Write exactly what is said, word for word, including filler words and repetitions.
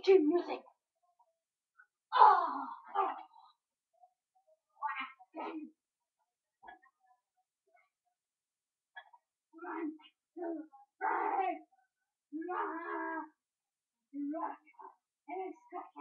cue music. Oh, oh, then one, two, three, rah, rah, and it's